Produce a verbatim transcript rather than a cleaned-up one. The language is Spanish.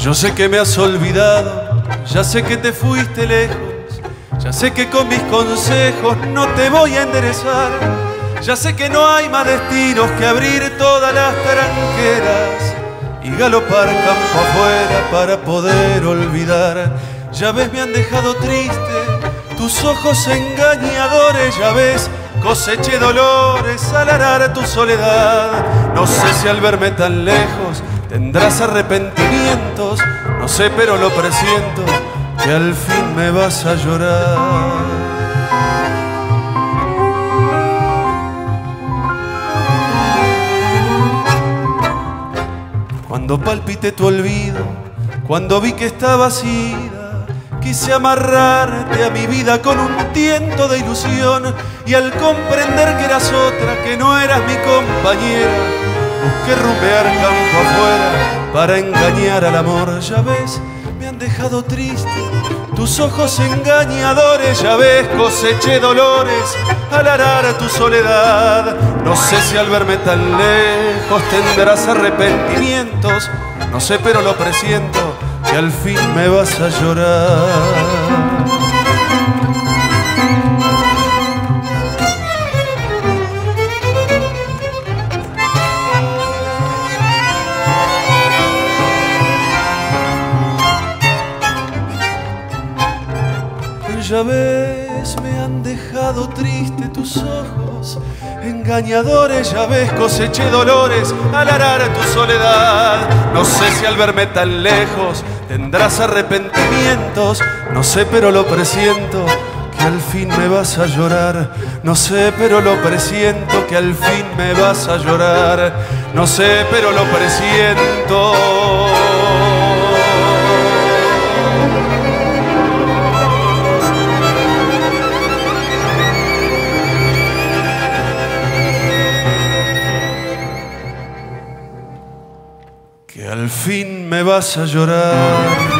Yo sé que me has olvidado, ya sé que te fuiste lejos, ya sé que con mis consejos no te voy a enderezar, ya sé que no hay más destinos que abrir todas las tranqueras y galopar campo afuera para poder olvidar. Ya ves, me han dejado triste tus ojos engañadores, ya ves, coseché dolores al arar tu soledad. No sé si al verme tan lejos tendrás arrepentimientos, no sé, pero lo presiento, que al fin me vas a llorar. Cuando palpité tu olvido, cuando vi que estabas ida, quise amarrarte a mi vida con un tiento de ilusión, y al comprender que eras otra, que no eras mi compañera, busqué rumbear campo afuera para engañar al amor. Ya ves, me han dejado triste tus ojos engañadores, ya ves, coseché dolores al arar tu soledad. No sé si al verme tan lejos tendrás arrepentimientos, no sé, pero lo presiento, que al fin me vas a llorar. Ya ves, me han dejado triste tus ojos engañadores, ya ves, coseché dolores al arar tu soledad. No sé si al verme tan lejos tendrás arrepentimientos, no sé, pero lo presiento, que al fin me vas a llorar. No sé, pero lo presiento, que al fin me vas a llorar. No sé, pero lo presiento. Que al fin me vas a llorar.